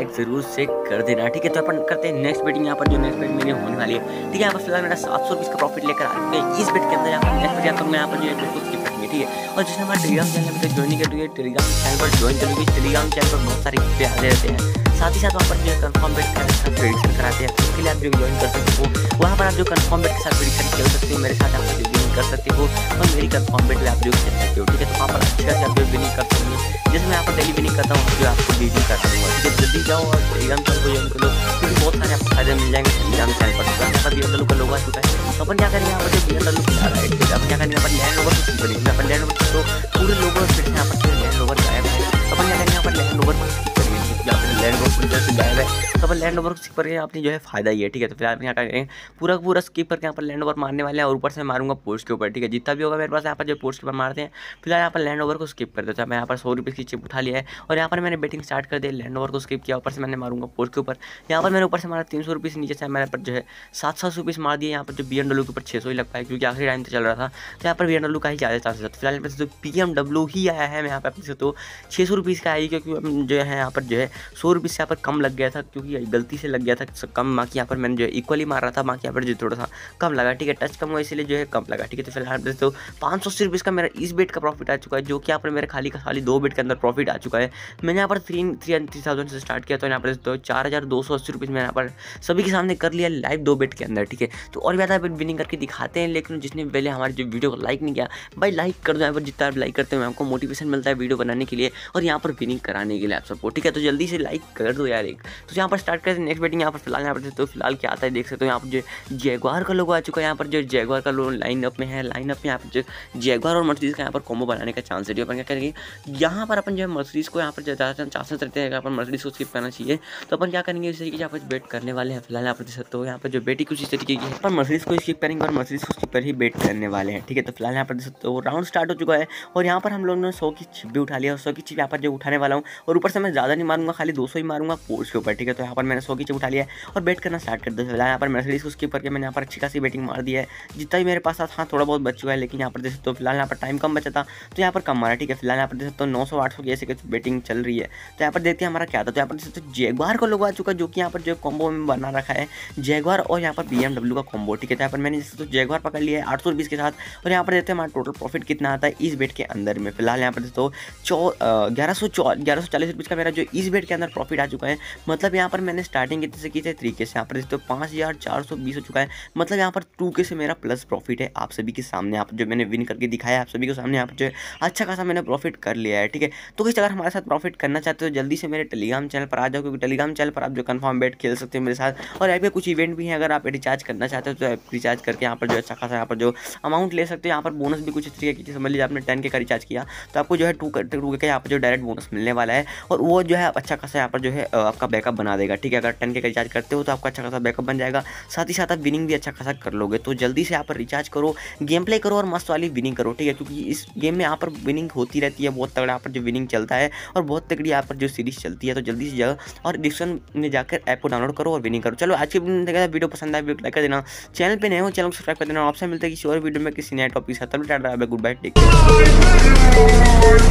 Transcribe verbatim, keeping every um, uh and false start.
Like जरूर से कर देना, ठीक है। तो अपन करते हैं नेक्स्ट बेटिंग। यहाँ पर जो नेक्स्ट बेट मेरी होने वाली है, ठीक है। यहाँ पर फिलहाल मेरा सात सौ रुपये का प्रॉफिट लेकर आ चुके हैं इस बेट के अंदर। यहाँ पर नेक्स्ट बेट यहाँ पर मैं यहाँ पर जो है बिल्कुल स्किप करेंगे, ठीक है। और जिसने हमारे टेलीग्राम चैनल में ज्वाइन कर रही है, टेलीग्राम चैनल पर ज्वाइन करोगे। टेलीग्राम चैनल पर बहुत सारे पे आते रहते हैं, साथ ही साथ वहाँ पर जो है कन्फर्म बेट के साथ प्रेडिक्शन कराते हैं। उसके लिए आप जो ज्वाइन कर सकते हो, वहाँ पर आप जो कन्फर्म बेट के साथ प्रेडिक्शन खेल सकते हो, मेरे साथ आप जो विनिंग कर सकते हो और मेरी कन्फर्म बेट में आप जो खेल सकते हो, ठीक है। तो वहाँ पर अच्छे से आप जो विनिंग कर सकते हो, जैसे मैं यहाँ पर डेली विनिंग करता हूँ, जो आपको विनिंग करता हूँ, ठीक है। जल्दी जाओ और टेलीग्राम चैनल को ज्वाइन कर लो, क्योंकि बहुत सारे आपको फायदे मिल जाएंगे टेलीग्राम चैनल पर। यहाँ पर बी एम डब्ल्यू का लोगो आ चुका है, तो अपन क्या करेंगे यहाँ पर जो बी एम डब्ल्यू आ रहा है, ठीक है। अपन क्या करेंगे यहाँ पर लैंड ओवर को स्किप करेंगे। अपन लैंड ओवर तो पूरे लोगों फिर से यहाँ पर लैंड ओवर गायब है, तो अपन क्या करेंगे यहाँ पर लैंड ओवर को स्किप करेंगे। लैंड ओवर पूरी तरह से गायब है, तो अपन लैंड ओवर को स्किप करके आपने जो है फायदा ही है, ठीक है। तो फिलहाल क्या करेंगे, पूरा पूरा स्किप करके यहाँ पर लैंड ओवर मारने वाले हैं और ऊपर से मारूंगा पोस्ट के ऊपर, ठीक है। जितना भी होगा मेरे पास यहाँ पर जो पोस्ट के ऊपर मारते हैं। फिलहाल यहाँ पर लैंड ओवर को स्किप कर देता है। मैं यहाँ पर सौ रुपये की चिप उठा लिया है और यहाँ पर मैंने बैटिंग स्टार्ट कर दी। लैंड ओवर को स्किप किया, ऊपर से मैंने मारूंगा पोस्ट के ऊपर। यहाँ पर मैंने ऊपर से मारा तीन सौ रुपये से, नीचे से मैंने पर जो है सात सात सौ रुपये मार दिए। यहाँ पर जो बी एम डब्ल्यू के ऊपर छः सौ ही लग पाया, क्योंकि आखिरी टाइम तो चल रहा था, तो यहाँ पर बी एम डब्ल्यू का ही ज़्यादा चांसेस था। फिलहाल जो पी एम डब्ल्यू ही आया है, मैं यहाँ पर अपने से तो छः सौ रुपीज़ का आई, क्योंकि जो है यहाँ पर जो है सौ रुपये से यहाँ पर कम लग गया था, क्योंकि गलती से लग गया था कम। बाकी यहाँ पर मैंने जो है इक्वली मार रहा था, बाकी यहाँ पर जो थोड़ा सा कम लगा, ठीक है। टच कम हुआ इसलिए जो है कम लगा, ठीक है। तो फिलहाल तो पाँच सौ अस्सी रुपये का मेरा इस बेट का प्रॉफिट आ चुका है, जो कि यहाँ पर मेरे खाली का खाली दो बेट के अंदर प्रॉफिट आ चुका है। मैंने यहाँ पर थ्री थ्री थ्री थाउजेंड से स्टार्ट किया, तो यहाँ पर तो चार हज़ार दो सौ अस्सी रुपये मैंने यहाँ पर सभी के सामने कर लिया लाइव दो बेट के अंदर, ठीक है। तो और ज़्यादा विनिंग करके दिखाते हैं, लेकिन जिसने पहले हमारे जो वीडियो को लाइक नहीं किया, भाई लाइक कर दो। यहाँ पर जितना आप लाइक करते हो आपको मोटिवेशन मिलता है वीडियो बनाने के लिए और यहाँ पर विनिंग कराने के लिए आप सबको, ठीक है। तो जल्दी से लाइक कर दो यार एक। तो यहाँ पर स्टार्ट करते हैं नेक्स्ट बेटिंग। यहाँ पर फिलहाल यहाँ पर तो फिलहाल क्या आता है देख सकते हो। यहाँ पर जो जैगवार का लोगो आ चुका है, यहाँ पर जो जैगवार का लोगो लाइन अप में है। लाइन अप में यहाँ पर जो जैगवार और मर्सिडीज का यहाँ पर कॉम्बो बनाने का चांस है। अपन क्या करेंगे, यहाँ पर अपन जो है मर्सिडीज को यहाँ पर ज़्यादा चांसेस रहते हैं, यहाँ पर मर्सिडीज को स्किप करना चाहिए। तो अपन क्या करेंगे, इस तरीके से यहाँ पर बेट करने वाले हैं। फिलहाल यहाँ पर देख सकते हो, यहाँ पर जो बेटी कुछ इस तरीके की है, पर मर्सिडीज को स्किप करेंगे और मर्सिडीज को स्किप कर ही बेट करने वाले हैं, ठीक है। तो फिलहाल यहाँ पर देख सकते हो राउंड स्टार्ट हो चुका है और यहाँ पर हम लोगों ने सौ की चिप भी उठा लिया और सौ की चिप यहाँ पर जो उठाने वाला हूँ, और ऊपर से मैं ज़्यादा नहीं मारूंगा, खाली दो सौ ही मारूंगा पोस्ट के ऊपर, ठीक है। तो यहाँ पर मैंने सौ की चिप उठा लिया है और बेट करना स्टार्ट कर दिया। यहाँ पर मर्सिडीज को स्किप करके मैंने यहाँ पर अच्छी खासी बेटिंग मार दी है। जितना भी मेरे पास था थोड़ा बहुत बच चुका है, लेकिन यहाँ पर देख सकते हो फिलहाल यहाँ पर टाइम कम बचा था, तो यहाँ पर कम मारा, ठीक है। फिलहाल यहाँ पर देख सकते हो नौ सौ आठ सौ की ऐसे कुछ बेटिंग चल रही है। तो यहाँ पर देखते हैं हमारा क्या था। तो यहाँ पर देख सकते हो जैगवार का लोगो आ चुका है, जो कि यहाँ पर जो कॉम्बो में बना रखा है जैगवार और यहाँ पर बी एम डब्ल्यू का कॉम्बो, ठीक है। तो यहाँ पर मैंने जैसे तो जैगवार पकड़ लिया है आठ सौ रुपीज़ के साथ, और यहाँ पर देखते हैं हमारा टोटल प्रॉफिट कितना आता है इस बेट के अंदर में। फिलहाल यहाँ पर देखते हो चौ ग्यारह सौ चौ ग्यारह सौ चालीस रुपीज़ का मेरा जो इस बेट के अंदर प्रॉफिट आ चुका है। मतलब यहाँ पर मैंने स्टार्टिंग कितने से की थे, तरीके से यहाँ पर देखते हो पाँच हज़ार चार सौ बीस हो चुका है। मतलब यहाँ पर टू के से मेरा प्लस प्रॉफिट है आप सभी के सामने, आप जो मैंने विन करके दिखाया आप सभी के सामने, यहाँ पर जो है अच्छा खासा मैंने प्रॉफिट कर लिया है, ठीक है। तो इस अगर हमारे साथ प्रॉफिट करना चाहते हो जल्दी से मेरे टेलीग्राम चैनल पर आ जाओ, क्योंकि टेलीग्राम चैनल पर आप जो कन्फर्म बेट खेल सकते हो मेरे साथ। और यहाँ पे कुछ इवेंट भी हैं, अगर आप रिचार्ज करना चाहते हो तो आप रिचार्ज करके यहाँ पर जो अच्छा खासा यहाँ पर जो अमाउंट ले सकते हो। यहाँ पर बोनस भी कुछ इस तरीके की, समझ लीजिए आपने टेन के का रिचार्ज किया तो आपको जो है टू टू के यहाँ पर जो डायरेक्ट बोनस मिलने वाला है, और वो जो है अच्छा खासा यहाँ पर जो है आपका बैकअप बना देगा, ठीक है। अगर टेन के का रिचार्ज करते हो तो आपका अच्छा खासा बैकअप बन जाएगा, साथ ही साथ आप विनिंग भी अच्छा खासा कर लोगे। तो जल्दी से यहाँ पर रिचार्ज करो, गेम प्ले करो और मस्त वाली विनिंग करो, ठीक है। क्योंकि इस गेम में यहाँ पर विनिंग होती रहती है, बहुत तगड़ा यहाँ पर जो विनिंग चलता है और बहुत तगड़ी यहाँ पर जो सीरीज चलती है। तो जल्दी से जाओ और डिस्क्रिप्शन में जाकर ऐप को डाउनलोड करो और विनिंग करो। चलो आज की वीडियो पसंद आए वीडियो लाइक कर देना, चैनल पे नए हो चैनल को सब्सक्राइब कर देना। आपसे मिलते हैं किसी और वीडियो में किसी नए टॉपिक के साथ। Goodbye, take care.